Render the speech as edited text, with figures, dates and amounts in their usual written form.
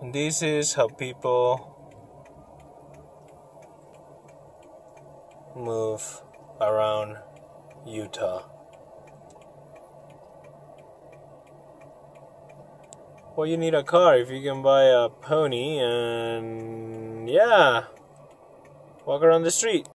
And this is how people move around Utah. Well, you need a car if you can buy a pony and yeah, walk around the street.